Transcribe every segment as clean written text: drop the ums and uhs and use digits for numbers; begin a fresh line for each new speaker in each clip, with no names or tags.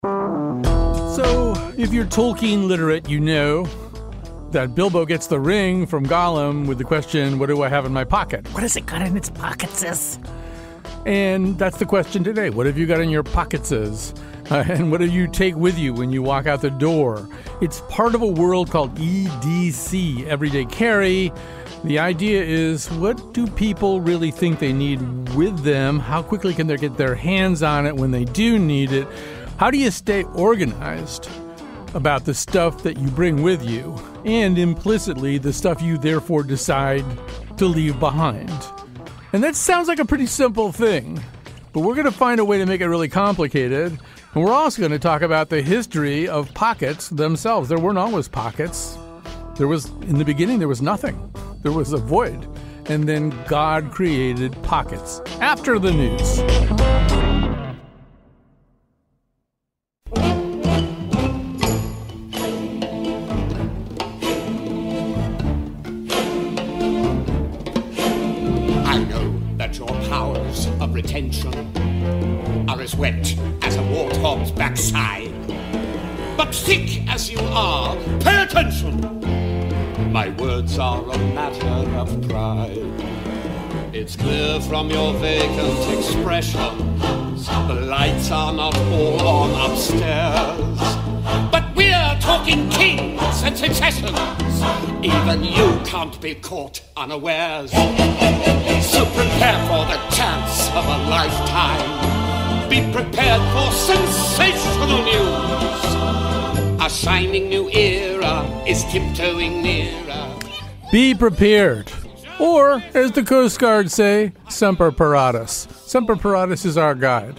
So, if you're Tolkien literate, you know that Bilbo gets the ring from Gollum with the question, what do I have in my pocket? What has it got in its pockets? And that's the question today. What have you got in your pockets? And what do you take with you when you walk out the door? It's part of a world called EDC, Everyday Carry. The idea is, what do people really think they need with them? How quickly can they get their hands on it when they do need it? How do you stay organized about the stuff that you bring with you, and implicitly the stuff you therefore decide to leave behind? And that sounds like a pretty simple thing, but we're going to find a way to make it really complicated. And we're also going to talk about the history of pockets themselves. There weren't always pockets. In the beginning, there was nothing. There was a void. And then God created pockets. After the news.
I know that your powers of retention are as wet as a warthog's backside. But thick as you are, pay attention! My words are a matter of pride. It's clear from your vacant expressions the lights are not all on upstairs. But we're talking kings and successions. Even you can't be caught unawares. So prepare for the chance of a lifetime. Be prepared for sensational news. A shining new era is tiptoeing nearer.
Be prepared. Or, as the Coast Guard say, Semper Paratus. Semper Paratus is our guide.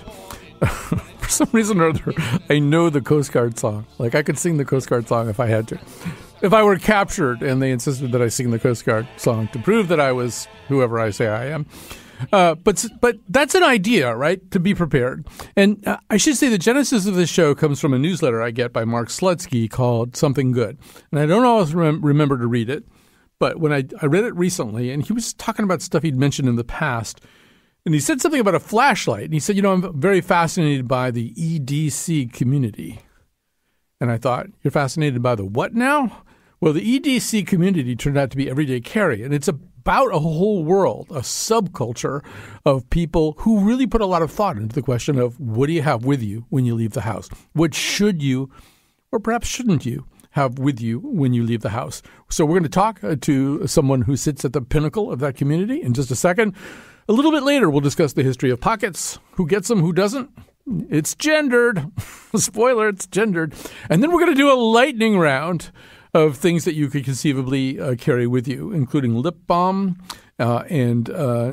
For some reason or other, I know the Coast Guard song. Like, I could sing the Coast Guard song if I had to. If I were captured and they insisted that I sing the Coast Guard song to prove that I was whoever I say I am. But that's an idea, right? To be prepared. And I should say the genesis of this show comes from a newsletter I get by Mark Slutsky called Something Good. And I don't always remember to read it. But when I read it recently, and he was talking about stuff he'd mentioned in the past, and he said something about a flashlight. And he said, I'm very fascinated by the EDC community. And I thought, you're fascinated by the what now? Well, the EDC community turned out to be Everyday Carry. And it's about a whole world, a subculture of people who really put a lot of thought into the question of what do you have with you when you leave the house? What should you, or perhaps shouldn't you, have with you when you leave the house? So we're going to talk to someone who sits at the pinnacle of that community in just a second. A little bit later, we'll discuss the history of pockets, who gets them, who doesn't. It's gendered. Spoiler, it's gendered. And then we're going to do a lightning round of things that you could conceivably carry with you, including lip balm and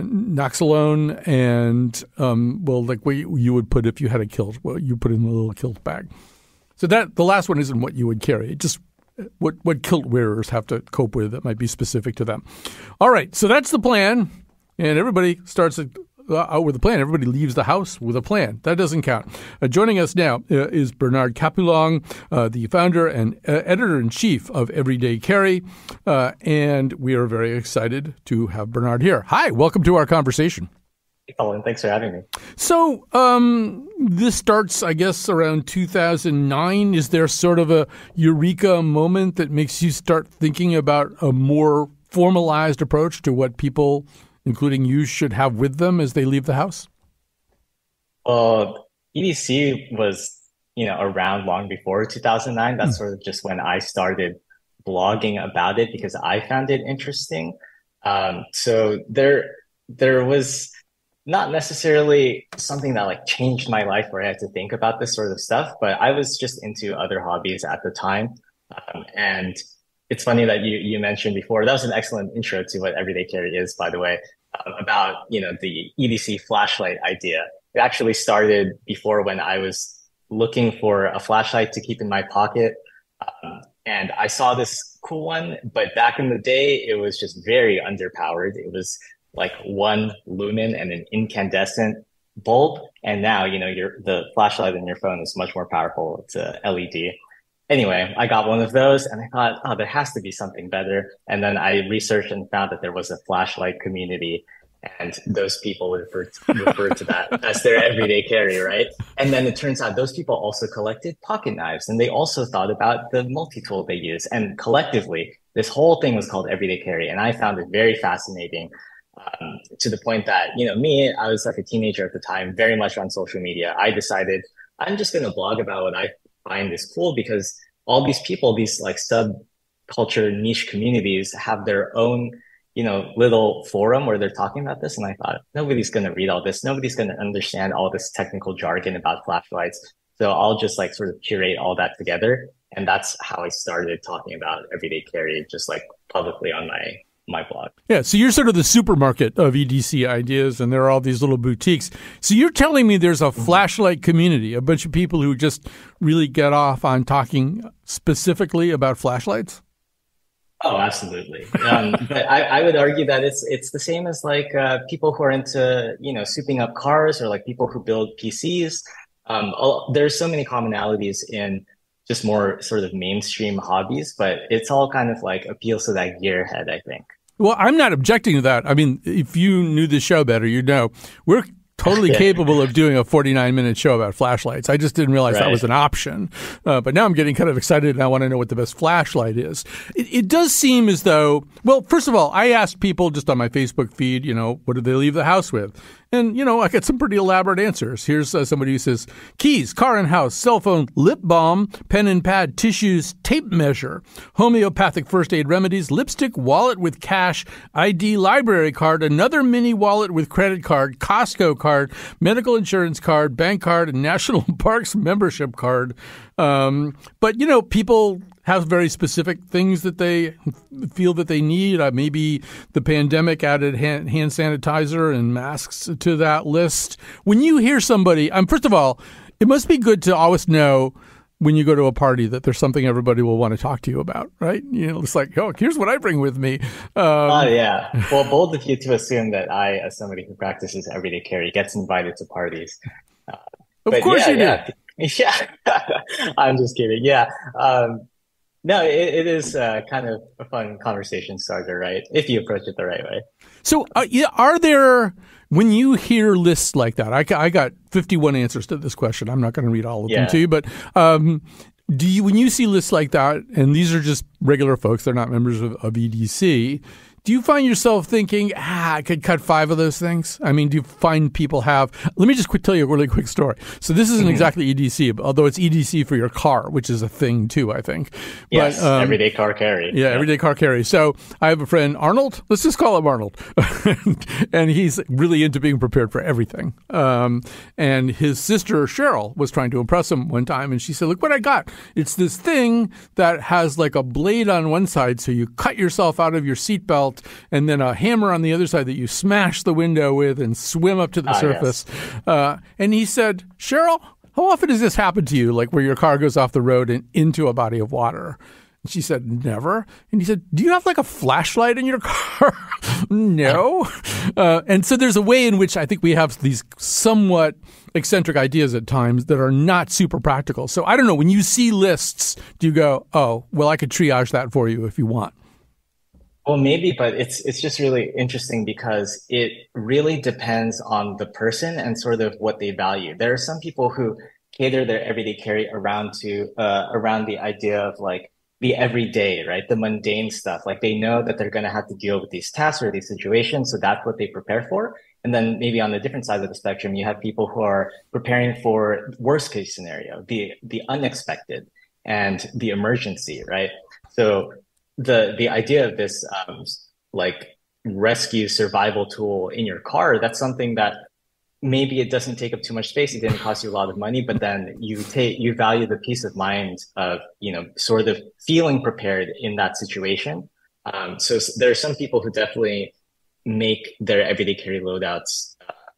Noxolone and, like what you would put if you had a kilt. Well, you put in a little kilt bag. So that the last one isn't what you would carry, just what kilt wearers have to cope with that might be specific to them. All right, so that's the plan, and everybody starts out with a plan. Everybody leaves the house with a plan. That doesn't count. Joining us now is Bernard Capulong, the founder and editor-in-chief of Everyday Carry, and we are very excited to have Bernard here. Hi, welcome to our conversation.
Colin, thanks for having me.
So this starts, I guess, around 2009. Is there sort of a eureka moment that makes you start thinking about a more formalized approach to what people, including you, should have with them as they leave the house?
Well, EDC was, around long before 2009. That's sort of just when I started blogging about it because I found it interesting. So there was not necessarily something that changed my life where I had to think about this sort of stuff, but I was just into other hobbies at the time. And it's funny that you mentioned before, that was an excellent intro to what Everyday Carry is, by the way, about, the EDC flashlight idea. It actually started before when I was looking for a flashlight to keep in my pocket. And I saw this cool one, but back in the day, it was just very underpowered. It was like 1 lumen and an incandescent bulb. And now, the flashlight in your phone is much more powerful. It's a LED. Anyway, I got one of those and I thought, there has to be something better. And then I researched and found that there was a flashlight community. And those people refer to that as their everyday carry, right? And then it turns out those people also collected pocket knives, and they also thought about the multi-tool they use. And collectively, this whole thing was called everyday carry. And I found it very fascinating, to the point that, me, I was like a teenager at the time, very much on social media. I decided I'm just going to blog about what I find is cool, because all these people, these like subculture niche communities have their own little forum where they're talking about this. And I thought, nobody's going to read all this. Nobody's going to understand all this technical jargon about flashlights. So I'll just like sort of curate all that together. And that's how I started talking about everyday carry, just like publicly on my blog.
Yeah, so you're sort of the supermarket of EDC ideas, and there are all these little boutiques. So you're telling me there's a flashlight community, a bunch of people who just really get off on talking specifically about flashlights?
Oh, absolutely. But I would argue that it's the same as like people who are into, souping up cars, or like people who build PCs. There's so many commonalities in just more sort of mainstream hobbies, but it's all kind of like appeals to that gearhead, I think.
Well, I'm not objecting to that. I mean, if you knew the show better, you'd know we're totally capable of doing a 49-minute show about flashlights. I just didn't realize that was an option. But now I'm getting kind of excited, and I want to know what the best flashlight is. It does seem as though, well, first of all, I asked people just on my Facebook feed, what did they leave the house with? And, I got some pretty elaborate answers. Here's somebody who says, keys, car and house, cell phone, lip balm, pen and pad, tissues, tape measure, homeopathic first aid remedies, lipstick, wallet with cash, ID library card, another mini wallet with credit card, Costco card, medical insurance card, bank card, and National Parks membership card. But, people have very specific things that they feel that they need. Maybe the pandemic added hand sanitizer and masks to that list. When you hear somebody, first of all, it must be good to always know when you go to a party that there's something everybody will want to talk to you about, right? It's like, oh, here's what I bring with me.
Yeah. Well, bold of you to assume that I, as somebody who practices everyday carry, gets invited to parties.
Of course you do.
Yeah. I'm just kidding. Yeah. No, it is kind of a fun conversation starter, right? If you approach it the right way. So,
are there, when you hear lists like that, I got 51 answers to this question. I'm not going to read all of them to you, but when you see lists like that, and these are just regular folks, they're not members of EDC, do you find yourself thinking, I could cut 5 of those things? I mean, do you find people have – let me just tell you a really quick story. So this isn't exactly EDC, although it's EDC for your car, which is a thing too, I think.
Yes, but, everyday car carry.
Yeah, everyday car carry. So I have a friend, Arnold. Let's just call him Arnold. And he's really into being prepared for everything. And his sister, Cheryl, was trying to impress him one time, and she said, look what I got. It's this thing that has like a blade on one side, so you cut yourself out of your seatbelt, and then a hammer on the other side that you smash the window with and swim up to the surface. Yes. And he said, Cheryl, how often does this happen to you, like where your car goes off the road and into a body of water? And she said, never. And he said, do you have like a flashlight in your car? No. And so there's a way in which I think we have these somewhat eccentric ideas at times that are not super practical. So I don't know, when you see lists, do you go, oh, well, I could triage that for you if you want?
Well, maybe, but it's just really interesting because it really depends on the person and sort of what they value. There are some people who cater their everyday carry around the idea of like the everyday, right? The mundane stuff. Like they know that they're going to have to deal with these tasks or these situations. So that's what they prepare for. And then maybe on the different side of the spectrum, you have people who are preparing for worst case scenario, the unexpected and the emergency, right? So the idea of this like rescue survival tool in your car, that's something that maybe it doesn't take up too much space. It didn't cost you a lot of money, but then you value the peace of mind of, sort of feeling prepared in that situation. So there are some people who definitely make their everyday carry loadouts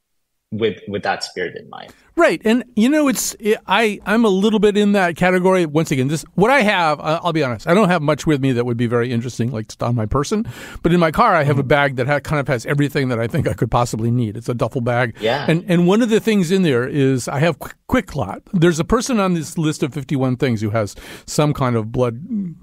with that spirit in mind.
Right. And, I'm a little bit in that category. Once again, what I have, I'll be honest, I don't have much with me that would be very interesting, like just on my person. But in my car, I have a bag that kind of has everything that I think I could possibly need. It's a duffel bag.
Yeah.
And one of the things in there is I have Quick Clot. There's a person on this list of 51 things who has some kind of blood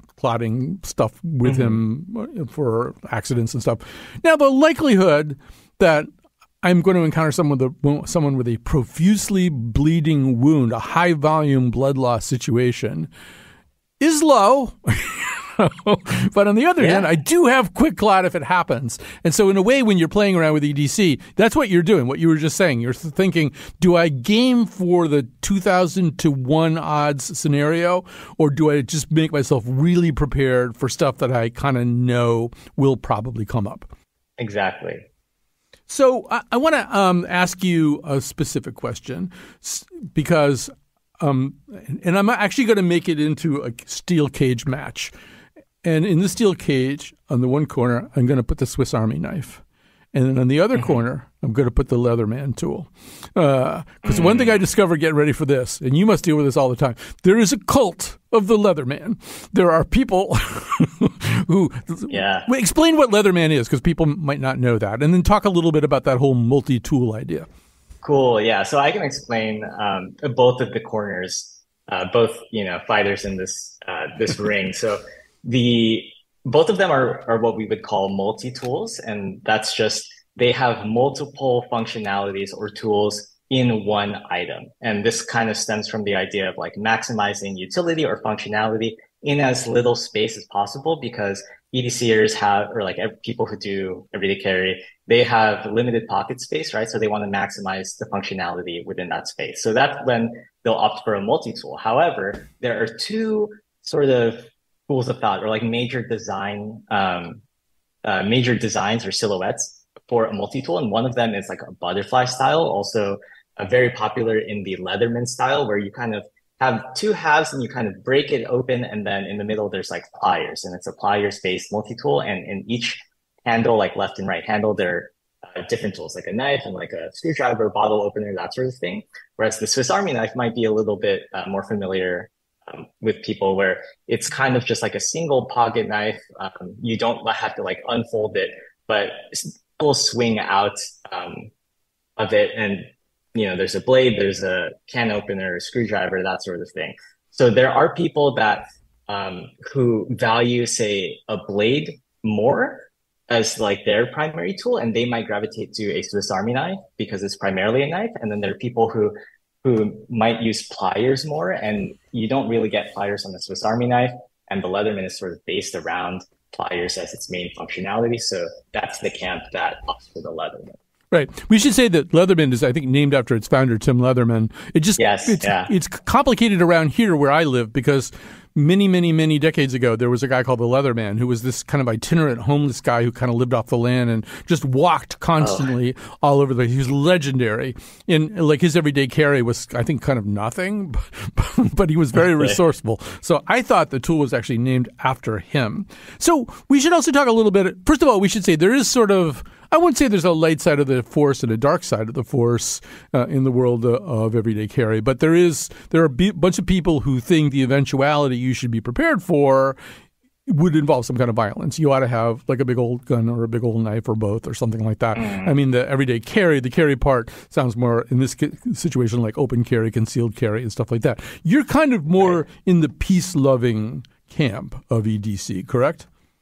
clotting stuff with him for accidents and stuff. Now, the likelihood that I'm going to encounter someone with a profusely bleeding wound, a high volume blood loss situation, is low. But on the other hand, I do have quick clot if it happens. And so in a way, when you're playing around with EDC, that's what you're doing, what you were just saying. You're thinking, do I game for the 2,000 to 1 odds scenario, or do I just make myself really prepared for stuff that I kind of know will probably come up?
Exactly.
So I want to ask you a specific question because and I'm actually going to make it into a steel cage match. And in the steel cage, on the one corner, I'm going to put the Swiss Army knife. And then on the other corner, I'm going to put the Leatherman tool. Because one thing I discovered getting ready for this, and you must deal with this all the time, there is a cult of the Leatherman. There are people who explain what Leatherman is, because people might not know that. And then talk a little bit about that whole multi-tool idea.
Cool. Yeah. So I can explain both of the corners, both fighters in this ring. So both of them are what we would call multi-tools, and that's just they have multiple functionalities or tools in one item. And this kind of stems from the idea of like maximizing utility or functionality in as little space as possible, because EDCers have, or like people who do everyday carry, they have limited pocket space, right? So they want to maximize the functionality within that space. So that's when they'll opt for a multi-tool. However, there are two sort of schools of thought, or like major designs or silhouettes for a multi-tool. And one of them is like a butterfly style, also very popular in the Leatherman style, where you kind of have two halves and you kind of break it open. And then in the middle, there's like pliers, and it's a pliers-based multi-tool. And in each handle, like left and right handle, there are different tools, like a knife and like a screwdriver, bottle opener, that sort of thing. Whereas the Swiss Army knife might be a little bit more familiar with people, where it's kind of just like a single pocket knife. You don't have to like unfold it, but will swing out of it. And, there's a blade, there's a can opener, a screwdriver, that sort of thing. So there are people that who value, say, a blade more as like their primary tool, and they might gravitate to a Swiss Army knife because it's primarily a knife. And then there are people who might use pliers more, and you don't really get pliers on the Swiss Army knife, and the Leatherman is sort of based around pliers as its main functionality. So that's the camp that opts for the Leatherman.
Right. We should say that Leatherman is, I think, named after its founder, Tim Leatherman. It's complicated around here where I live because many, many, many decades ago, there was a guy called the Leatherman who was this kind of itinerant homeless guy who kind of lived off the land and just walked constantly all over the place. He was legendary. Like his everyday carry was, I think, kind of nothing, but he was very resourceful. So I thought the tool was actually named after him. So we should also talk a little bit. First of all, we should say there is sort of, I wouldn't say there's a light side of the force and a dark side of the force in the world of everyday carry, but there are a bunch of people who think the eventuality you should be prepared for would involve some kind of violence. You ought to have like a big old gun or a big old knife or both or something like that. I mean, the everyday carry, the carry part sounds more in this situation like open carry, concealed carry, and stuff like that. You're kind of more in the peace-loving camp of EDC, correct?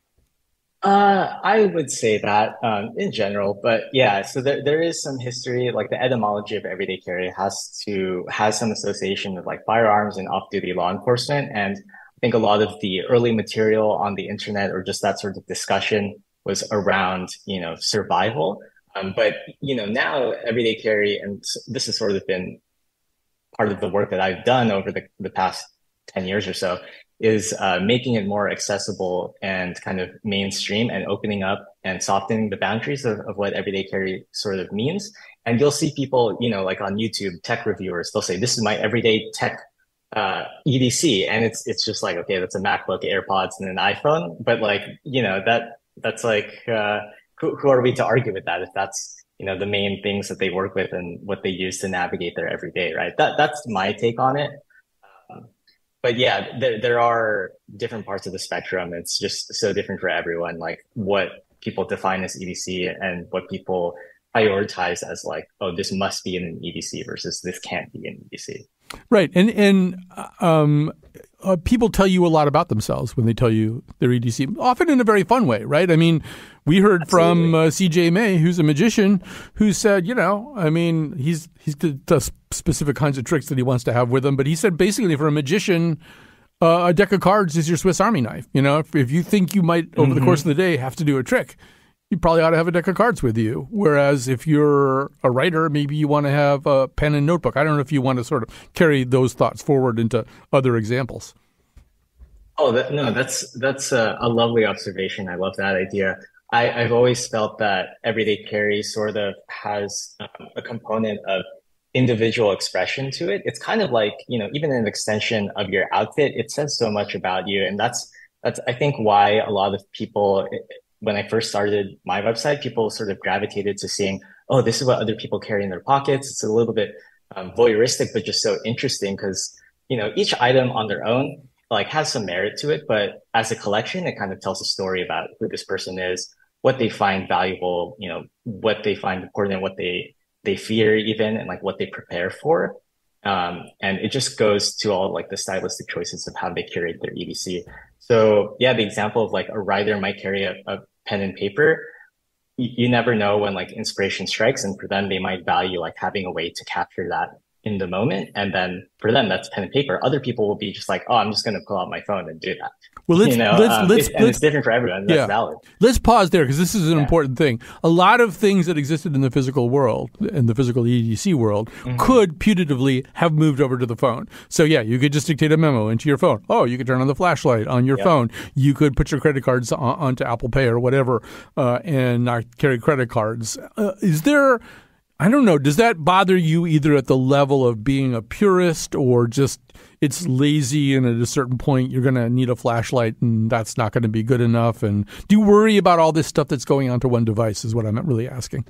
I would say that in general, but yeah, so there is some history, like the etymology of everyday carry has some association with like firearms and off-duty law enforcement. And I think a lot of the early material on the internet or just that sort of discussion was around, survival. But, now everyday carry, and this has sort of been part of the work that I've done over the past 10 years or so, is making it more accessible and kind of mainstream and opening up and softening the boundaries of what everyday carry sort of means. And you'll see people, like on YouTube, tech reviewers, they'll say, this is my everyday tech EDC. And it's just like, okay, that's a MacBook, AirPods, and an iPhone. But like, that's like, who are we to argue with that if that's, the main things that they work with and what they use to navigate their everyday, right? That's my take on it. But yeah, there are different parts of the spectrum. It's just so different for everyone, like what people define as EDC and what people prioritize as like, oh, this must be in an EDC versus this can't be in EDC.
Right. And people tell you a lot about themselves when they tell you their EDC, often in a very fun way, right? I mean, we heard
Absolutely.
from CJ May, who's a magician, who said, he's does specific kinds of tricks that he wants to have with them. But he said basically for a magician, a deck of cards is your Swiss Army knife. If you think you might, over the course of the day, have to do a trick, you probably ought to have a deck of cards with you. Whereas if you're a writer, maybe you want to have a pen and notebook. I don't know if you want to sort of carry those thoughts forward into other examples.
Oh, that's a lovely observation. I love that idea. I've always felt that everyday carry sort of has a component of individual expression to it. It's kind of like, even an extension of your outfit. It says so much about you. And that's I think why a lot of people, when I first started my website, people sort of gravitated to seeing, oh, this is what other people carry in their pockets. It's a little bit voyeuristic, but just so interesting because, each item on their own like has some merit to it, but as a collection, it kind of tells a story about who this person is, what they find valuable, what they find important, what they fear even, and like what they prepare for. And it just goes to all like the stylistic choices of how they curate their EDC. So yeah, the example of like a writer might carry a pen and paper. You never know when like inspiration strikes, and for them, they might value like having a way to capture that in the moment. And then for them, that's pen and paper. Other people will be just like, oh, I'm just going to pull out my phone and do that.
Well,
it's different for everyone. That's valid.
Let's pause there because this is an important thing. A lot of things that existed in the physical world, in the physical EDC world, could putatively have moved over to the phone. So yeah, you could just dictate a memo into your phone. Oh, you could turn on the flashlight on your phone. You could put your credit cards onto Apple Pay or whatever and not carry credit cards. Is there... I don't know. Does that bother you either at the level of being a purist or just it's lazy and at a certain point you're going to need a flashlight and that's not going to be good enough? And do you worry about all this stuff that's going onto one device is what I'm really asking.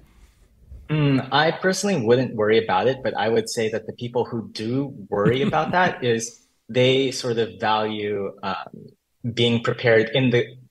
I personally wouldn't worry about it, but I would say that the people who do worry about that is they sort of value being prepared in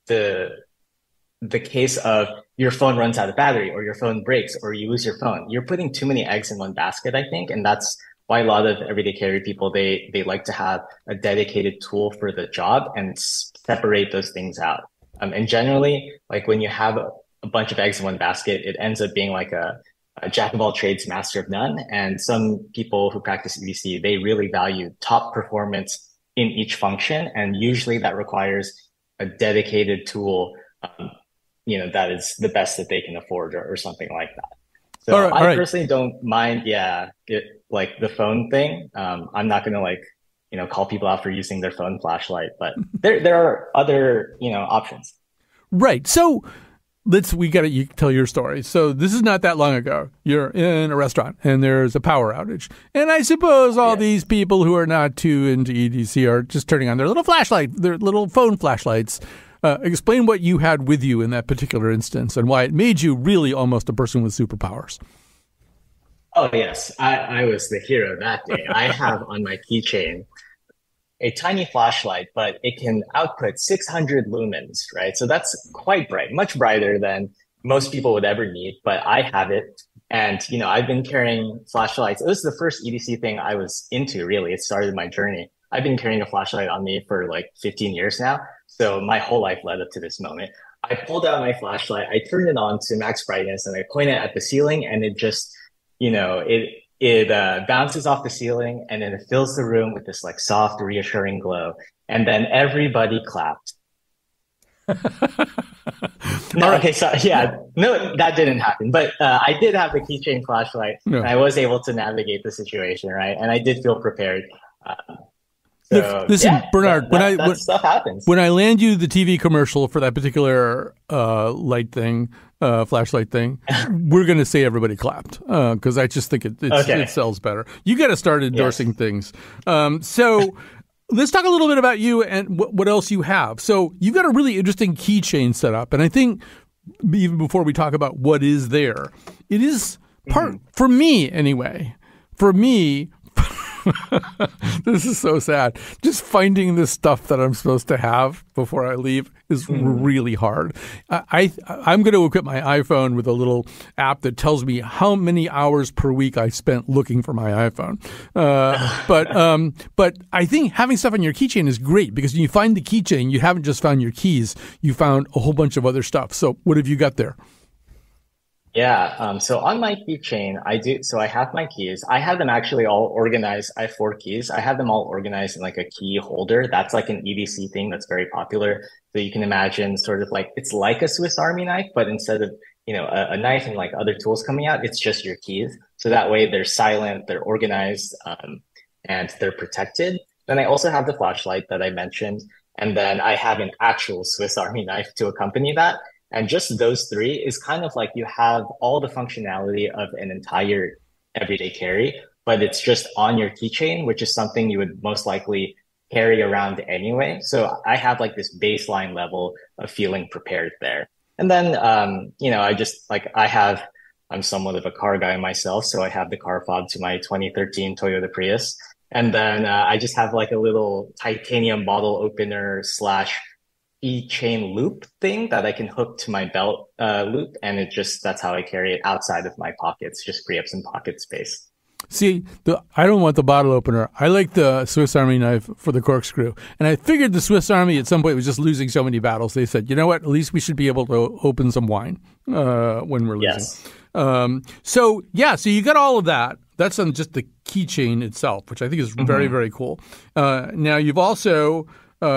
the case of your phone runs out of battery or your phone breaks or you lose your phone. You're putting too many eggs in one basket, I think. And that's why a lot of everyday carry people, they like to have a dedicated tool for the job and separate those things out. And generally, like when you have a bunch of eggs in one basket, it ends up being like a jack of all trades, master of none. And some people who practice EDC, they really value top performance in each function. And usually that requires a dedicated tool that is the best that they can afford or something like that. So I personally don't mind, like the phone thing. I'm not going to call people out for using their phone flashlight, but there are other, options.
Right. So you tell your story. So this is not that long ago. You're in a restaurant and there's a power outage. And I suppose all these people who are not too into EDC are just turning on their little flashlight, their little phone flashlights. Explain what you had with you in that particular instance and why it made you really almost a person with superpowers.
Oh, yes. I was the hero that day. I have on my keychain a tiny flashlight, but it can output 600 lumens, right? So that's quite bright, much brighter than most people would ever need, but I have it. And, I've been carrying flashlights. It was the first EDC thing I was into, really. It started my journey. I've been carrying a flashlight on me for like 15 years now. So my whole life led up to this moment. I pulled out my flashlight, I turned it on to max brightness and I point it at the ceiling and it just, it bounces off the ceiling and then it fills the room with this like soft, reassuring glow. And then everybody clapped. No, okay, so no, that didn't happen. But I did have the keychain flashlight and I was able to navigate the situation, right? And I did feel prepared. So,
listen, Bernard,
when stuff happens.
When I land you the TV commercial for that particular flashlight thing, we're going to say everybody clapped because I just think it sells better. You got to start endorsing things. So let's talk a little bit about you and what else you have. So you've got a really interesting keychain set up. And I think even before we talk about what is there, it is for me anyway, This is so sad. Just finding the stuff that I'm supposed to have before I leave is really hard. I'm going to equip my iPhone with a little app that tells me how many hours per week I spent looking for my iPhone. But I think having stuff on your keychain is great because when you find the keychain, you haven't just found your keys, you found a whole bunch of other stuff. So what have you got there?
Yeah, so on my keychain, I have my keys. I have them actually all organized. I have 4 keys. I have them all organized in like a key holder. That's like an EDC thing that's very popular. So you can imagine sort of like, it's like a Swiss Army knife, but instead of, a knife and like other tools coming out, it's just your keys. So that way they're silent, they're organized, and they're protected. Then I also have the flashlight that I mentioned. And then I have an actual Swiss Army knife to accompany that. And just those 3 is kind of like you have all the functionality of an entire everyday carry, but it's just on your keychain, which is something you would most likely carry around anyway. So I have like this baseline level of feeling prepared there. And then, I'm somewhat of a car guy myself. So I have the car fob to my 2013 Toyota Prius. And then I just have like a little titanium bottle opener / keychain loop thing that I can hook to my belt loop. And that's how I carry it outside of my pockets, just free up some pocket space.
See, I don't want the bottle opener. I like the Swiss Army knife for the corkscrew. And I figured the Swiss Army at some point was just losing so many battles. They said, you know what, at least we should be able to open some wine when we're losing. Yes. So you got all of that. That's on just the keychain itself, which I think is very, very cool. Now, you've also...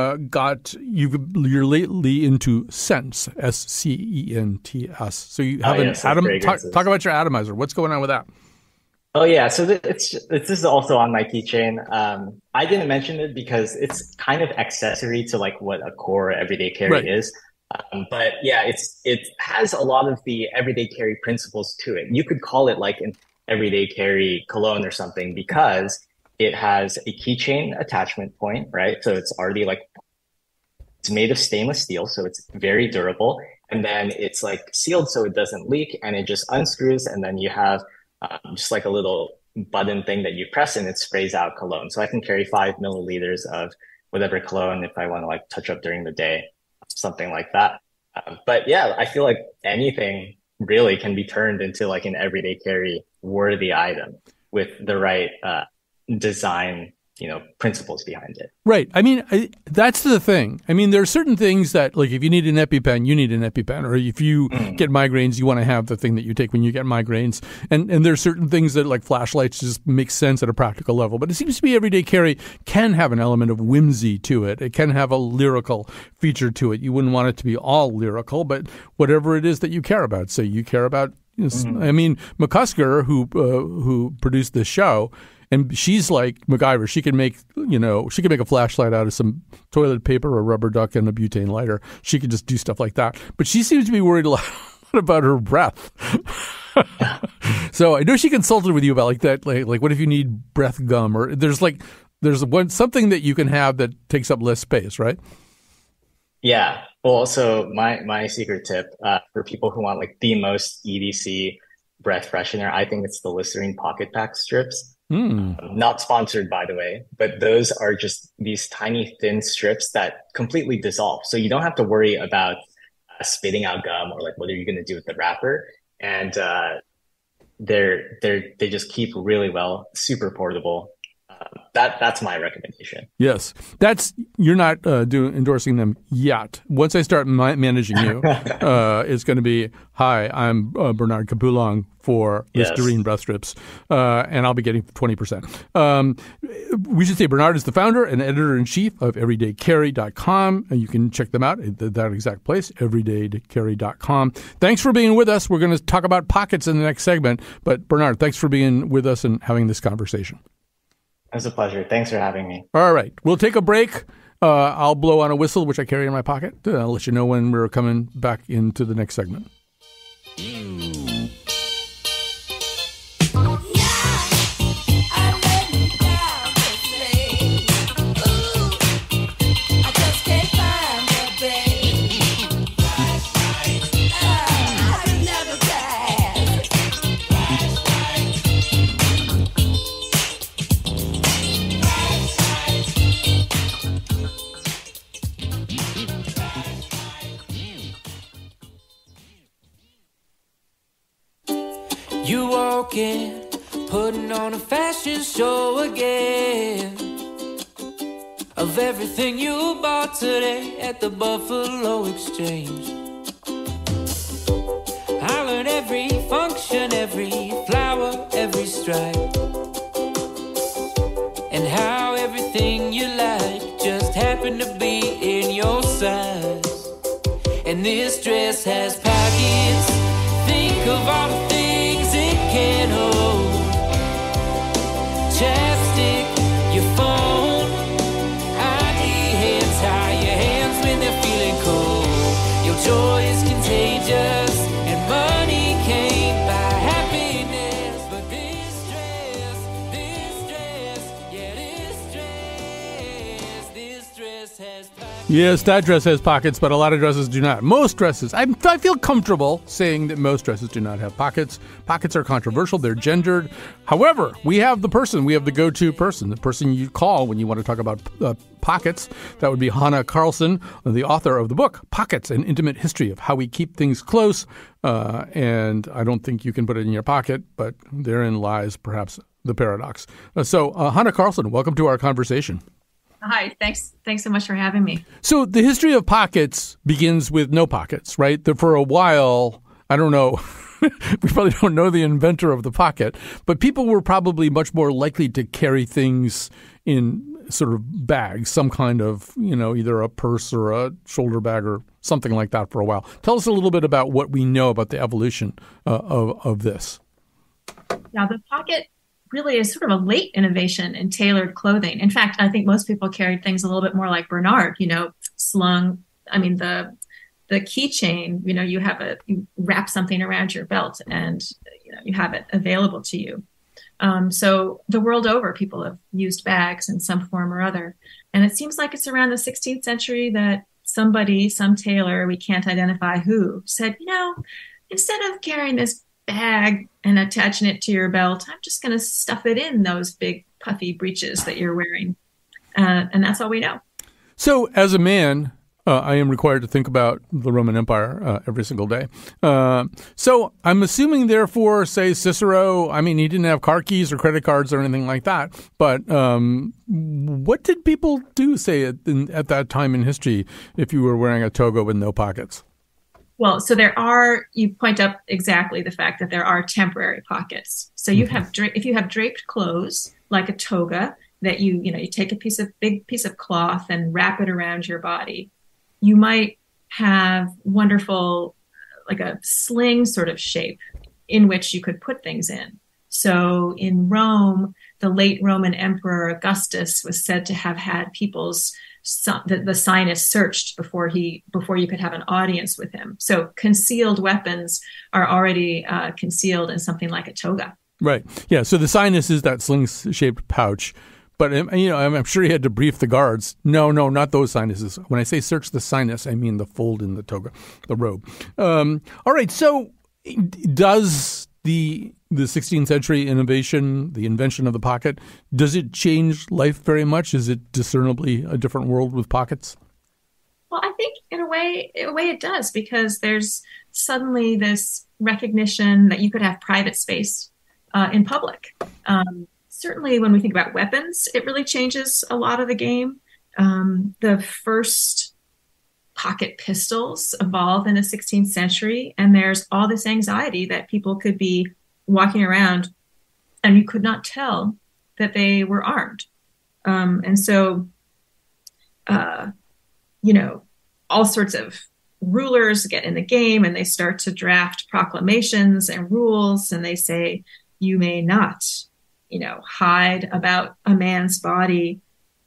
you're lately into scents, SCENTS. So you have talk about your atomizer. What's going on with that?
Oh yeah, so this is also on my keychain. I didn't mention it because it's kind of accessory to like what a core everyday carry is. But yeah, it has a lot of the everyday carry principles to it. You could call it like an everyday carry cologne or something because it has a keychain attachment point, right? So it's already it's made of stainless steel, so it's very durable. And then it's like sealed so it doesn't leak, and it just unscrews. And then you have just like a little button thing that you press and it sprays out cologne. So I can carry 5 milliliters of whatever cologne if I want to like touch up during the day, something like that. But yeah, I feel like anything really can be turned into like an everyday carry worthy item with the right design, principles behind it.
Right. I mean, that's the thing. I mean, there are certain things that, like, if you need an EpiPen, you need an EpiPen. Or if you get migraines, you want to have the thing that you take when you get migraines. And there are certain things that, like flashlights, just make sense at a practical level. But it seems to be everyday carry can have an element of whimsy to it. It can have a lyrical feature to it. You wouldn't want it to be all lyrical, but whatever it is that you care about. So you care about, I mean, McCusker, who produced this show, and she's like MacGyver. She can make a flashlight out of some toilet paper, a rubber duck, and a butane lighter. She can just do stuff like that. But she seems to be worried a lot about her breath. So I know she consulted with you about like that. Like what if you need breath gum, or there's something that you can have that takes up less space, right?
Yeah. Well, so my secret tip for people who want like the most EDC breath freshener, I think it's the Listerine Pocket Pack strips. Not sponsored, by the way, but those are just these tiny thin strips that completely dissolve. So you don't have to worry about spitting out gum or like what are you going to do with the wrapper. And they just keep really well, super portable. That's my recommendation.
Yes, you're not endorsing them yet. Once I start managing you, it's going to be, hi, I'm Bernard Capulong for Listerine breath strips, and I'll be getting 20%. We should say Bernard is the founder and editor-in-chief of everydaycarry.com, and you can check them out at that exact place, everydaycarry.com. Thanks for being with us. We're going to talk about pockets in the next segment, but Bernard, thanks for being with us and having this conversation.
It was a pleasure. Thanks for having me.
All right. We'll take a break. I'll blow on a whistle, which I carry in my pocket. I'll let you know when we're coming back into the next segment.
You walk in, putting on a fashion show again, of everything you bought today at the Buffalo Exchange. I learned every function, every flower, every stripe, and how everything you like just happened to be in your size. And this dress has pockets. Think of all the things it can hold. Chapstick, your phone, ID hits high, your hands when they're feeling cold. Your joy is contagious, and money can't buy happiness. But this dress has pockets.
Yes, that dress has pockets, but a lot of dresses do not. Most dresses, I feel comfortable saying that most dresses do not have pockets. Pockets are controversial. They're gendered. However, we have the go-to person, the person you call when you want to talk about pockets. That would be Hanna Karlsson, the author of the book, Pockets, An Intimate History of How We Keep Things Close. And I don't think you can put it in your pocket, but therein lies perhaps the paradox. So, Hanna Karlsson, welcome to our conversation.
Hi, thanks so much for having me.
So the history of pockets begins with no pockets, right? For a while, I don't know, we probably don't know the inventor of the pocket, but people were probably much more likely to carry things in sort of bags, some kind of, either a purse or a shoulder bag or something like that for a while. Tell us a little bit about what we know about the evolution of this.
Yeah, the pocket really is sort of a late innovation in tailored clothing. In fact, I think most people carried things a little bit more like Bernard, slung. I mean, the keychain, you wrap something around your belt and, you have it available to you. So the world over, people have used bags in some form or other. And it seems like it's around the 16th century that some tailor, we can't identify who, said, instead of carrying this bag and attaching it to your belt, I'm just going to stuff it in those big puffy breeches that you're wearing. And that's all we know. So
as a man, I am required to think about the Roman Empire every single day. So I'm assuming, therefore, say Cicero, he didn't have car keys or credit cards or anything like that. But what did people do, say, at that time in history if you were wearing a toga with no pockets? Well, so you point up exactly the fact that there are temporary pockets. So you have, if you have draped clothes like a toga that you take a big piece of cloth and wrap it around your body, you might have wonderful, like a sling sort of shape in which you could put things in. So in Rome, the late Roman Emperor Augustus was said to have had the sinus searched before you could have an audience with him. So concealed weapons are already concealed in something like a toga. Right. Yeah. So the sinus is that sling-shaped pouch. But, I'm sure he had to brief the guards. No, not those sinuses. When I say search the sinus, I mean the fold in the toga, the robe. All right. So does the 16th century innovation, the invention of the pocket, does it change life very much? Is it discernibly a different world with pockets? Well, I think in a way it does, because there's suddenly this recognition that you could have private space in public. Certainly when we think about weapons, it really changes a lot of the game. The first pocket pistols evolved in the 16th century, and there's all this anxiety that people could be walking around and you could not tell that they were armed. And so, all sorts of rulers get in the game and they start to draft proclamations and rules, and they say, you may not, hide about a man's body,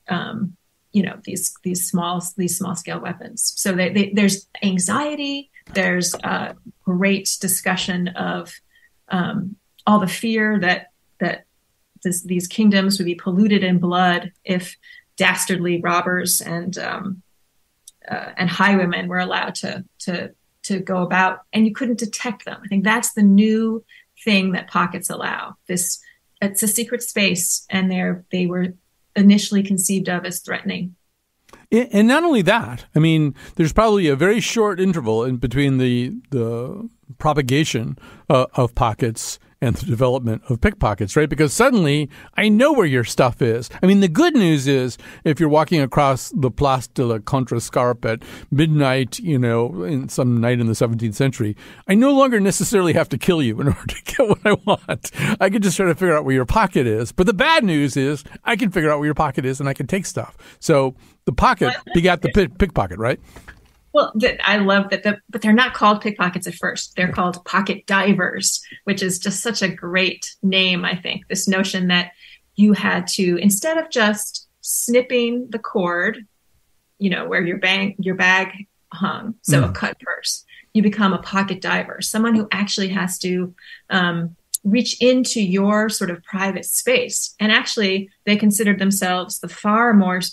these small scale weapons. So there's anxiety. There's a great discussion of all the fear that these kingdoms would be polluted in blood if dastardly robbers and highwaymen were allowed to go about, and you couldn't detect them. I think that's the new thing that pockets allow. It's a secret space, and they were initially conceived of as threatening. And not only that, there's probably a very short interval in between the propagation of pockets and the development of pickpockets, right? Because suddenly I know where your stuff is. I mean, the good news is if you're walking across the Place de la Contrescarpe at midnight, in some night in the 17th century, I no longer necessarily have to kill you in order to get what I want. I can just try to figure out where your pocket is. But the bad news is I can figure out where your pocket is and I can take stuff. So the pocket begat the pickpocket, right?
Well, I love that, but they're not called pickpockets at first. They're called pocket divers, which is just such a great name, I think. This notion that you had to, instead of just snipping the cord, where your bag hung, so a cut purse, you become a pocket diver, someone who actually has to reach into your sort of private space. And actually, they considered themselves the far more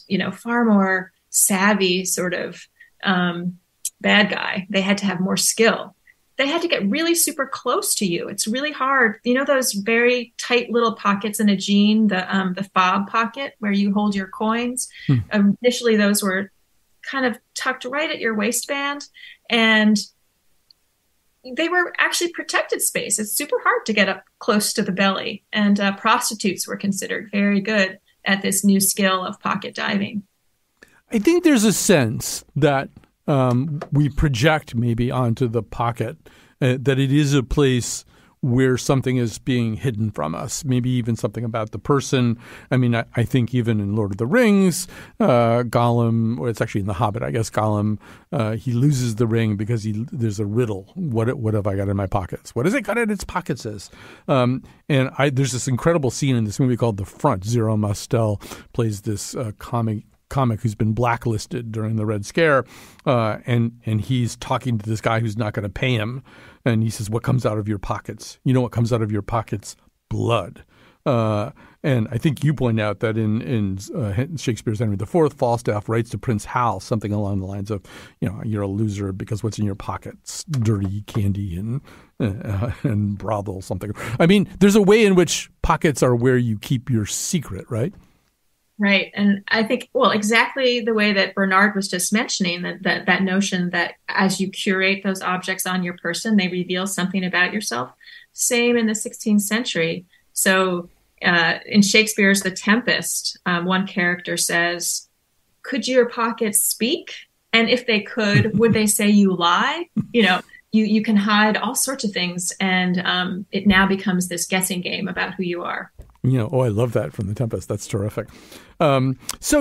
savvy sort of bad guy. They had to have more skill. They had to get really super close to you. It's really hard. Those very tight little pockets in a jean, the fob pocket where you hold your coins. Initially, those were kind of tucked right at your waistband, and they were actually protected space. It's super hard to get up close to the belly, and prostitutes were considered very good at this new skill of pocket diving.
I think there's a sense that we project maybe onto the pocket, that it is a place where something is being hidden from us, maybe even something about the person. I mean, I think even in Lord of the Rings, Gollum, or it's actually in The Hobbit, I guess, Gollum, he loses the ring because there's a riddle. What have I got in my pockets? What has it got in its pockets is? There's this incredible scene in this movie called The Front. Zero Mostel plays this comic who's been blacklisted during the Red Scare, and he's talking to this guy who's not going to pay him, and he says, "What comes out of your pockets? You know what comes out of your pockets? Blood." And I think you point out that in Shakespeare's Henry IV, Falstaff writes to Prince Hal something along the lines of, "You're a loser because what's in your pockets? Dirty candy and brothel, something." I mean, there's a way in which pockets are where you keep your secret, right?
Right. And I think, exactly the way that Bernard was just mentioning, that notion that as you curate those objects on your person, they reveal something about yourself. Same in the 16th century. So in Shakespeare's The Tempest, one character says, "Could your pockets speak? And if they could, would they say you lie?" You can hide all sorts of things. And it now becomes this guessing game about who you are.
I love that from The Tempest. That's terrific. But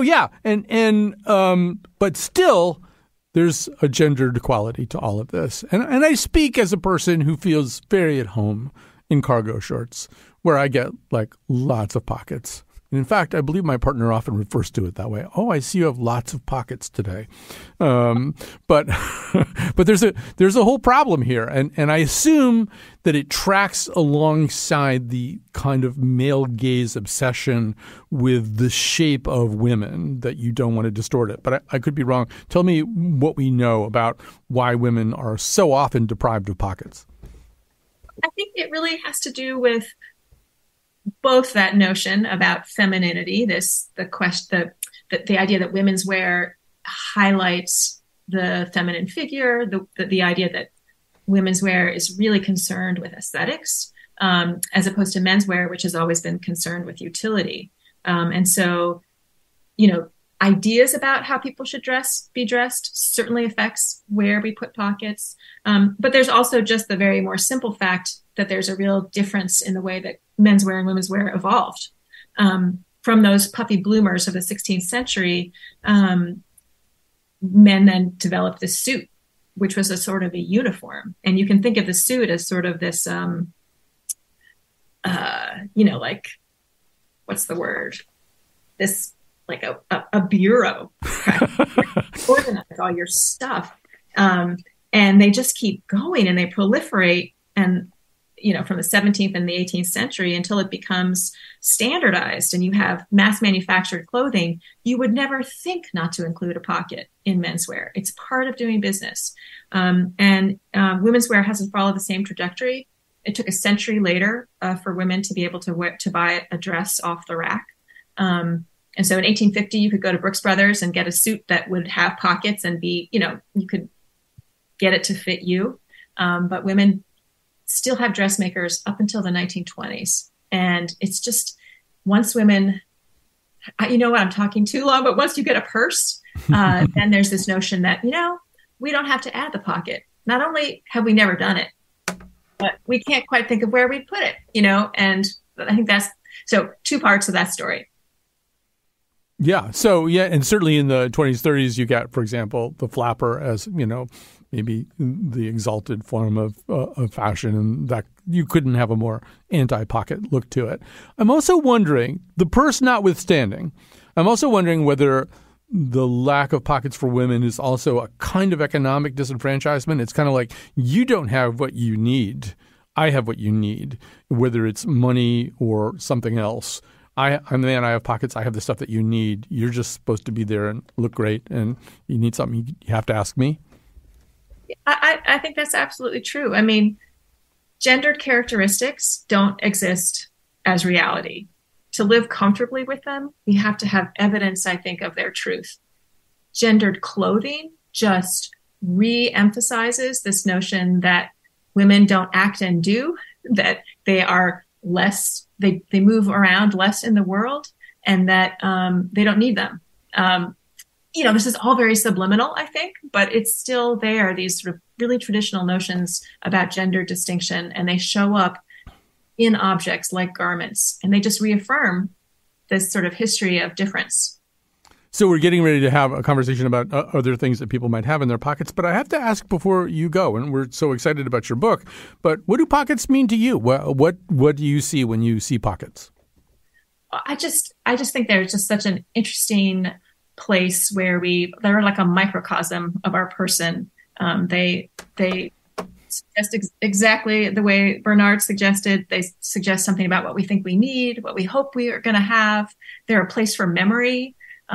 still, there's a gendered quality to all of this. And I speak as a person who feels very at home in cargo shorts, where I get lots of pockets. And in fact, I believe my partner often refers to it that way. "Oh, I see you have lots of pockets today." But there's a whole problem here. And I assume that it tracks alongside the kind of male gaze obsession with the shape of women, that you don't want to distort it. But I could be wrong. Tell me what we know about why women are so often deprived of pockets.
I think it really has to do with both that notion about femininity, the idea that women's wear highlights the feminine figure, the idea that women's wear is really concerned with aesthetics, as opposed to men's wear, which has always been concerned with utility. And so, ideas about how people should be dressed certainly affects where we put pockets. But there's also just the very more simple fact that there's a real difference in the way that men's wear and women's wear evolved. From those puffy bloomers of the 16th century, men then developed the suit, which was a sort of a uniform. And you can think of the suit as sort of this, what's the word? This, like a bureau, organize all your stuff. And they just keep going and they proliferate, and from the 17th and the 18th century until it becomes standardized and you have mass manufactured clothing. You would never think not to include a pocket in menswear. It's part of doing business. And women's wear hasn't followed the same trajectory. It took a century later for women to be able to buy a dress off the rack. And so in 1850, you could go to Brooks Brothers and get a suit that would have pockets and be, you could get it to fit you. But women still have dressmakers up until the 1920s. And it's just, once women, you know what, I'm talking too long, but once you get a purse, then there's this notion that, we don't have to add the pocket. Not only have we never done it, but we can't quite think of where we'd put it, and I think so two parts of that story.
Yeah. So, yeah. And certainly in the 20s, 30s, you got, for example, the flapper as, maybe the exalted form of fashion, and that you couldn't have a more anti-pocket look to it. I'm also wondering, the purse notwithstanding, I'm also wondering whether the lack of pockets for women is also a kind of economic disenfranchisement. It's kind of like, you don't have what you need. I have what you need, whether it's money or something else. I'm the man, I have pockets, I have the stuff that you need. You're just supposed to be there and look great, and you need something, you have to ask me.
I think that's absolutely true. I mean, gendered characteristics don't exist as reality. To live comfortably with them, we have to have evidence, I think, of their truth. Gendered clothing just re-emphasizes this notion that women don't act and do, that they are less, they move around less in the world, and that they don't need them. This is all very subliminal, I think, but it's still there, these sort of really traditional notions about gender distinction, and they show up in objects like garments, and they just reaffirm this sort of history of difference.
So we're getting ready to have a conversation about other things that people might have in their pockets, but I have to ask before you go, and we're so excited about your book, but what do pockets mean to you? What do you see when you see pockets?
I just think they're just such an interesting place where they're like a microcosm of our person. They suggest exactly the way Bernard suggested. They suggest something about what we think we need, what we hope we are going to have. They're a place for memory.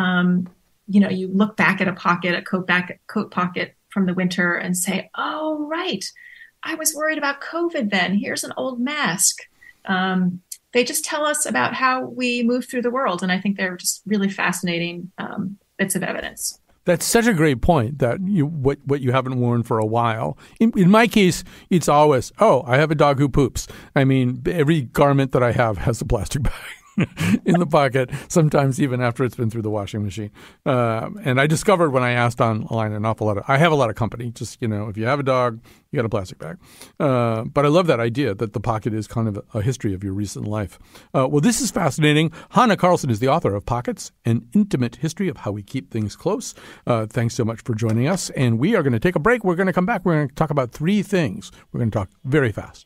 You look back at a coat pocket from the winter and say, oh, right, I was worried about COVID then. Here's an old mask. They just tell us about how we move through the world. And I think they're just really fascinating bits of evidence.
That's such a great point, that what you haven't worn for a while. In my case, it's always, I have a dog who poops. I mean, every garment that I have has a plastic bag in the pocket, sometimes even after it's been through the washing machine. And I discovered when I asked online I have a lot of company. Just, if you have a dog, you got a plastic bag. But I love that idea that the pocket is kind of a history of your recent life. Well, this is fascinating. Hannah Carlson is the author of Pockets, An Intimate History of How We Keep Things Close. Thanks so much for joining us. And we are going to take a break. We're going to come back. We're going to talk about three things. We're going to talk very fast.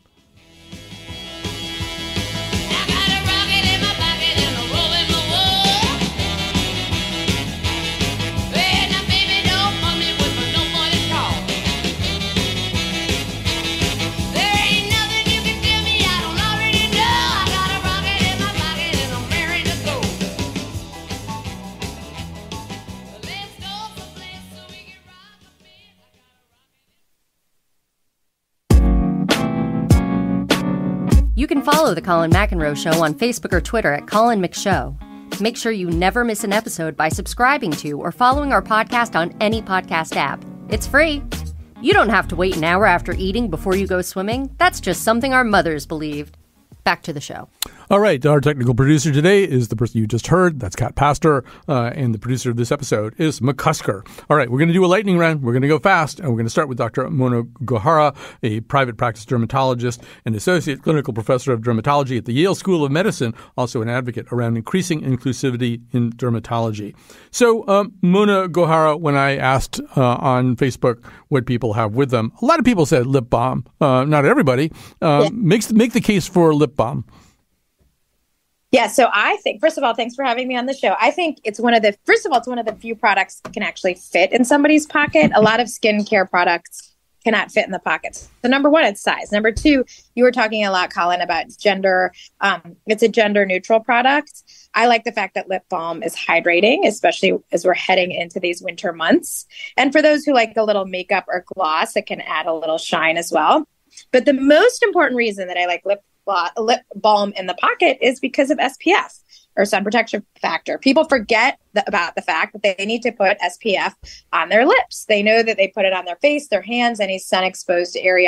You can follow The Colin McEnroe Show on Facebook or Twitter at Colin McShow. Make sure you never miss an episode by subscribing to or following our podcast on any podcast app. It's free. You don't have to wait an hour after eating before you go swimming. That's just something our mothers believed. Back to the show. All right. Our technical producer today is the person you just heard. That's Kat Pastor. And the producer of this episode is McCusker. All right. We're going to do a lightning round. We're going to go fast. And we're going to start with Dr. Mona Gohara, a private practice dermatologist and associate clinical professor of dermatology at the Yale School of Medicine, also an advocate around increasing inclusivity in dermatology. So, Mona Gohara, when I asked on Facebook what people have with them, a lot of people said lip balm. Not everybody. Make the case for lip balm.
Yeah, so I think, first of all, thanks for having me on the show. I think it's one of the few products that can actually fit in somebody's pocket. A lot of skincare products cannot fit in the pockets. So number one, it's size. Number two, you were talking a lot, Colin, about gender. It's a gender neutral product. I like the fact that lip balm is hydrating, especially as we're heading into these winter months. And for those who like a little makeup or gloss, it can add a little shine as well. But the most important reason that I like lip balm in the pocket is because of SPF, or sun protection factor. People forget about the fact that they need to put SPF on their lips. They know that they put it on their face, their hands, any sun exposed area.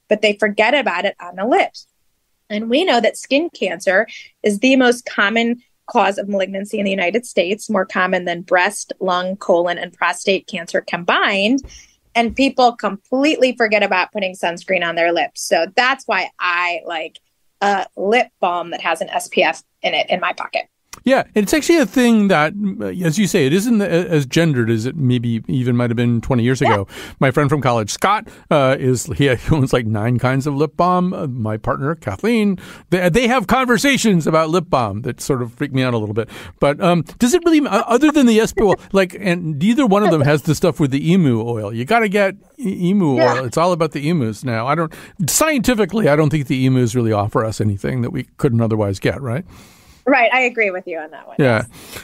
but they forget about it on the lips. And we know that skin cancer is the most common cause of malignancy in the United States, more common than breast, lung, colon, and prostate cancer combined. And people completely forget about putting sunscreen on their lips. So that's why I like a lip balm that has an SPF in it in my pocket.
Yeah, and it's actually a thing that, as you say, it isn't as gendered as it maybe even might have been 20 years ago. My friend from college, Scott, he owns like 9 kinds of lip balm. My partner, Kathleen, they have conversations about lip balm that sort of freak me out a little bit. But does it really, other than the SPF, and neither one of them has the stuff with the emu oil. You got to get emu oil. It's all about the emus now. Scientifically, I don't think the emus really offer us anything that we couldn't otherwise get, right?
Right, I agree with you on that one.
Yeah,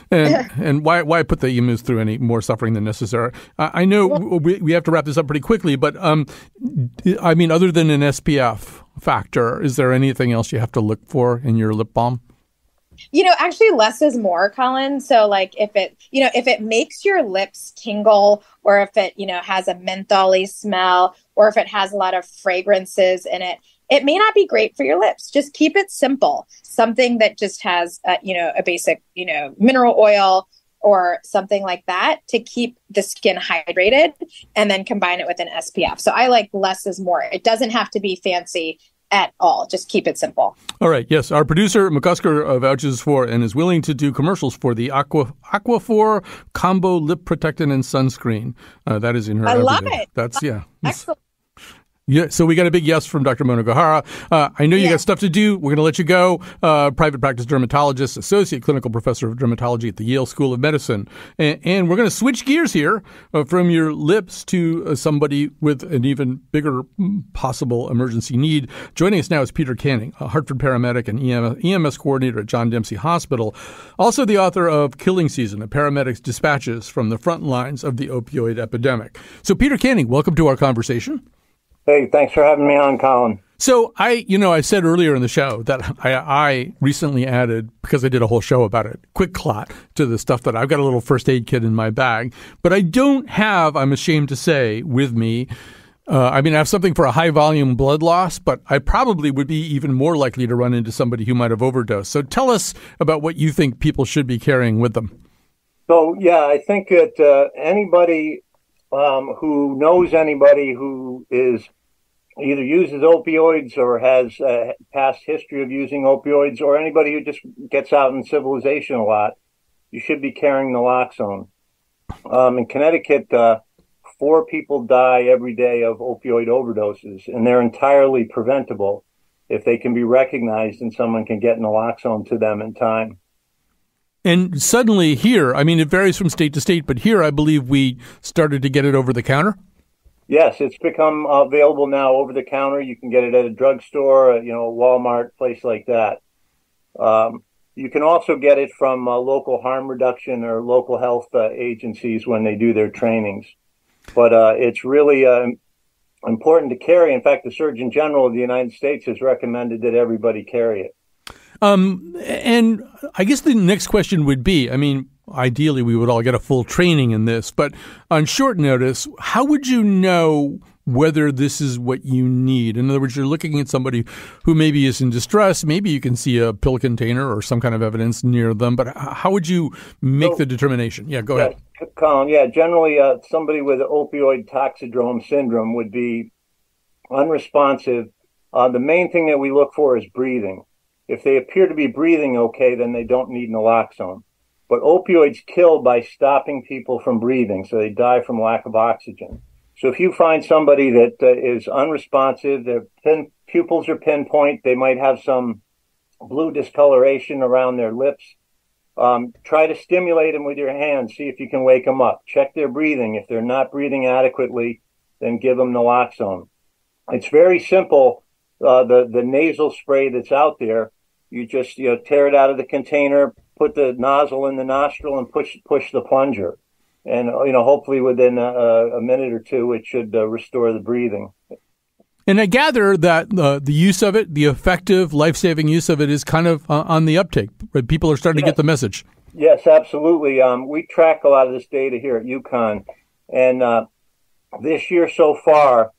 and why put the emus through any more suffering than necessary? I know we have to wrap this up pretty quickly, but I mean, other than an SPF factor, is there anything else you have to look for in your lip balm?
Actually less is more, Colin. So like if it makes your lips tingle, or if it, has a mentholy smell, or if it has a lot of fragrances in it, it may not be great for your lips. Just keep it simple. Something that just has, a basic, mineral oil or something like that to keep the skin hydrated, and then combine it with an SPF. So I like less is more. It doesn't have to be fancy at all. Just keep it simple. All
right. Yes. Our producer, McCusker, vouches for and is willing to do commercials for the Aquaphor Combo Lip Protectant and Sunscreen. That is in her.
I love it.
That's, yeah.
Excellent.
Yeah, so we got a big yes from Dr. Mona Gohara. I know you got stuff to do. We're going to let you go. Private practice dermatologist, associate clinical professor of dermatology at the Yale School of Medicine. And we're going to switch gears here from your lips to somebody with an even bigger possible emergency need. Joining us now is Peter Canning, a Hartford paramedic and EMS coordinator at John Dempsey Hospital. Also the author of Killing Season, a paramedic's dispatches from the front lines of the opioid epidemic. So Peter Canning, welcome to our conversation.
Hey, thanks for having me on, Colin.
So I said earlier in the show that I recently added, because I did a whole show about it, quick clot to the stuff that I've got a little first aid kit in my bag, but I don't have, I'm ashamed to say, with me. I have something for a high volume blood loss, but I probably would be even more likely to run into somebody who might have overdosed. So tell us about what you think people should be carrying with them. So,
yeah, I think that anybody who knows anybody who is either uses opioids or has a past history of using opioids, or anybody who just gets out in civilization a lot, you should be carrying naloxone. In Connecticut, 4 people die every day of opioid overdoses, and they're entirely preventable if they can be recognized and someone can get naloxone to them in time.
And suddenly here, it varies from state to state, but here I believe we started to get it over the counter.
Yes, it's become available now over the counter. You can get it at a drugstore, Walmart, place like that. You can also get it from local harm reduction or local health agencies when they do their trainings. But it's really important to carry. In fact, the Surgeon General of the United States has recommended that everybody carry it.
And I guess the next question would be, ideally we would all get a full training in this, but on short notice, how would you know whether this is what you need? In other words, you're looking at somebody who maybe is in distress. Maybe you can see a pill container or some kind of evidence near them, but how would you make the determination? Yeah, go ahead.
Colin, generally somebody with opioid toxidrome syndrome would be unresponsive. The main thing that we look for is breathing. If they appear to be breathing okay, then they don't need naloxone. But opioids kill by stopping people from breathing, so they die from lack of oxygen. So if you find somebody that is unresponsive, their pupils are pinpoint, they might have some blue discoloration around their lips, try to stimulate them with your hand, see if you can wake them up. Check their breathing. If they're not breathing adequately, then give them naloxone. It's very simple. The nasal spray that's out there, you just tear it out of the container, put the nozzle in the nostril, and push the plunger. And, hopefully within a minute or two, it should restore the breathing.
And I gather that the use of it, the effective, life-saving use of it, is kind of on the uptake. Right? People are starting to get the message.
Yes, absolutely. We track a lot of this data here at UConn. And this year so far,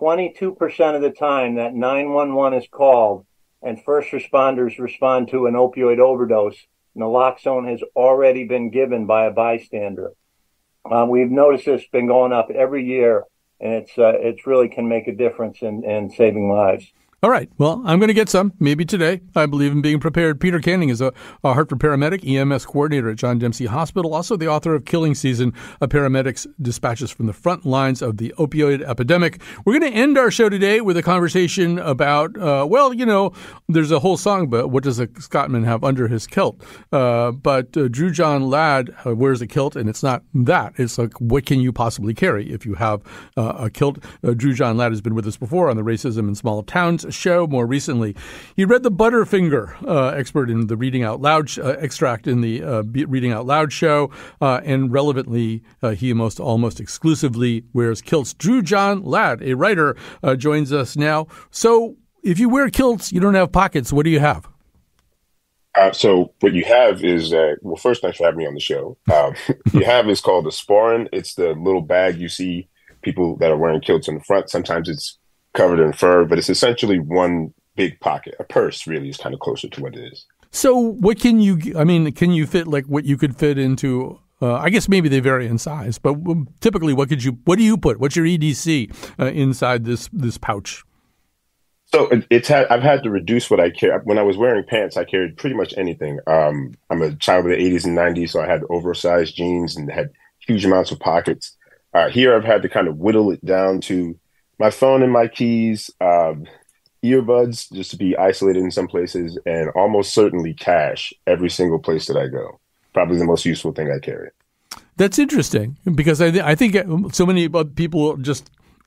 22% of the time that 911 is called and first responders respond to an opioid overdose, naloxone has already been given by a bystander. We've noticed this been going up every year, and it's really can make a difference in saving lives.
All right. Well, I'm going to get some, maybe today. I believe in being prepared. Peter Canning is a Hartford paramedic, EMS coordinator at John Dempsey Hospital, also the author of Killing Season, a paramedic's dispatches from the front lines of the opioid epidemic. We're going to end our show today with a conversation about, there's a whole song, but what does a Scotsman have under his kilt? But Drew John Ladd wears a kilt, and it's not that. It's like, what can you possibly carry if you have a kilt? Drew John Ladd has been with us before on the Racism in Small Towns show. More recently, he read the Butterfinger, expert in the Reading Out Loud extract in the Reading Out Loud show, and relevantly, he almost exclusively wears kilts. Drew John Ladd, a writer, joins us now. So, if you wear kilts, you don't have pockets. What do you have?
So what you have is, well, first, thanks for having me on the show. You have is called a sporran. It's the little bag you see people that are wearing kilts in the front. Sometimes it's covered in fur, but it's essentially one big pocket. A purse really is kind of closer to what it is. So what can you can fit like what you could fit into, I guess maybe they vary in size, but typically what do you put? What's your EDC inside this pouch? So I've had to reduce what I carry. When I was wearing pants, I carried pretty much anything. I'm a child of the 80s and 90s, so I had oversized jeans and had huge amounts of pockets. Here I've had to kind of whittle it down to my phone and my keys, earbuds just to be isolated in some places, and almost certainly cash every single place that I go. Probably the most useful thing I carry. That's interesting because I think so many people just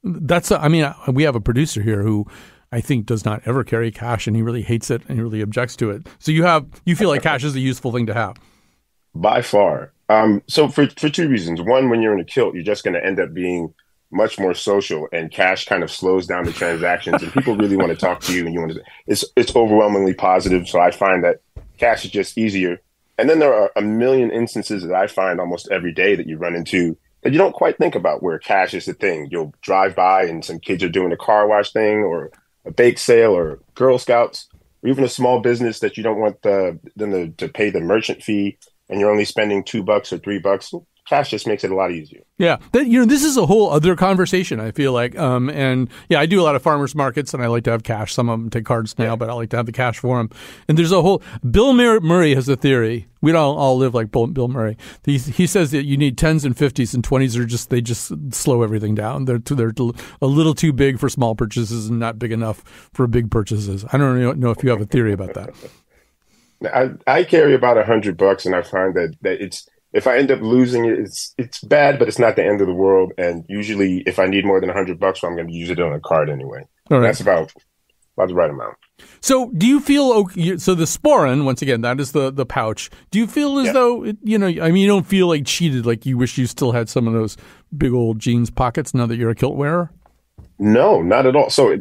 we have a producer here who I think does not ever carry cash, and he really hates it and he really objects to it. So you feel like cash is a useful thing to have? By far. So for two reasons. One, when you're in a kilt, you're just going to end up being much more social, and cash kind of slows down the transactions, and people really want to talk to you, and it's overwhelmingly positive. So I find that cash is just easier. And then there are a million instances that I find almost every day that you run into that you don't quite think about, where cash is the thing. You'll drive by and some kids are doing a car wash thing or a bake sale or Girl Scouts, or even a small business that you don't want them to pay the merchant fee, and you're only spending $2 or $3. Cash just makes it a lot easier. Yeah. This is a whole other conversation, I feel like. And yeah, I do a lot of farmers markets and I like to have cash. Some of them take cards now, but I like to have the cash for them. And there's a whole, Bill Murray has a theory. We don't all live like Bill Murray. He says that you need 10s and 50s, and 20s they just slow everything down. They're a little too big for small purchases and not big enough for big purchases. I don't know if you have a theory about that. I carry about $100, and I find that it's, if I end up losing it, it's bad, but it's not the end of the world. And usually, if I need more than $100, I'm going to use it on a card anyway. All right. That's about the right amount. So, do you feel so? The sporran, once again, that is the pouch. Do you feel as though you don't feel like cheated, like you wish you still had some of those big old jeans pockets now that you're a kilt wearer? No, not at all. So,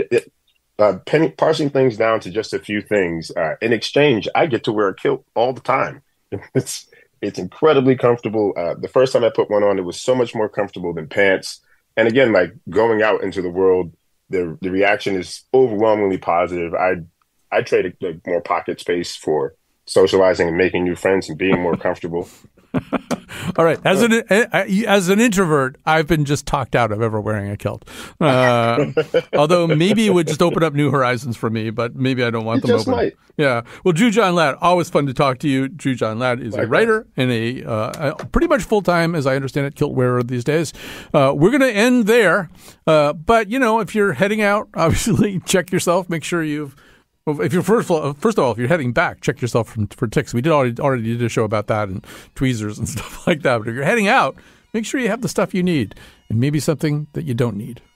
parsing things down to just a few things. In exchange, I get to wear a kilt all the time. It's incredibly comfortable. The first time I put one on, it was so much more comfortable than pants. And again, like going out into the world, the reaction is overwhelmingly positive. I trade more pocket space for socializing and making new friends and being more comfortable. All right. As an introvert, I've been just talked out of ever wearing a kilt. Although maybe it would just open up new horizons for me, but maybe I don't want them open. Might. Yeah. Well, Drew John Ladd, always fun to talk to you. Drew John Ladd is a writer and a pretty much full-time, as I understand it, kilt wearer these days. We're going to end there. But, if you're heading out, obviously check yourself. Make sure if you're first of all, if you're heading back, check yourself for ticks. We already did a show about that and tweezers and stuff like that. But if you're heading out, make sure you have the stuff you need and maybe something that you don't need.